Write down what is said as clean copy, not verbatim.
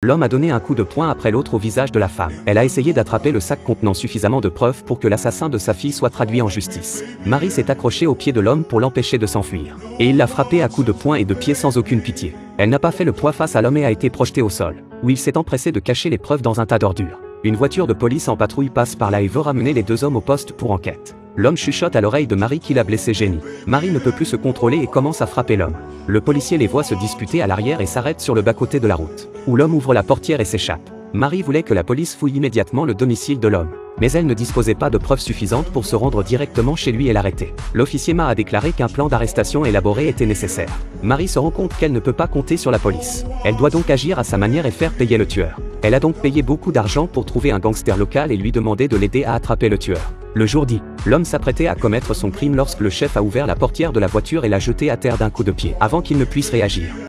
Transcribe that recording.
L'homme a donné un coup de poing après l'autre au visage de la femme. Elle a essayé d'attraper le sac contenant suffisamment de preuves pour que l'assassin de sa fille soit traduit en justice. Marie s'est accrochée au pied de l'homme pour l'empêcher de s'enfuir. Et il l'a frappé à coups de poing et de pied sans aucune pitié. Elle n'a pas fait le poids face à l'homme et a été projetée au sol, où il s'est empressé de cacher les preuves dans un tas d'ordures. Une voiture de police en patrouille passe par là et veut ramener les deux hommes au poste pour enquête. L'homme chuchote à l'oreille de Marie qu'il a blessé Jenny. Marie ne peut plus se contrôler et commence à frapper l'homme. Le policier les voit se disputer à l'arrière et s'arrête sur le bas-côté de la route, où l'homme ouvre la portière et s'échappe. Marie voulait que la police fouille immédiatement le domicile de l'homme, mais elle ne disposait pas de preuves suffisantes pour se rendre directement chez lui et l'arrêter. L'officier a déclaré qu'un plan d'arrestation élaboré était nécessaire. Marie se rend compte qu'elle ne peut pas compter sur la police. Elle doit donc agir à sa manière et faire payer le tueur. Elle a donc payé beaucoup d'argent pour trouver un gangster local et lui demander de l'aider à attraper le tueur. Le jour dit, l'homme s'apprêtait à commettre son crime lorsque le chef a ouvert la portière de la voiture et l'a jeté à terre d'un coup de pied, avant qu'il ne puisse réagir.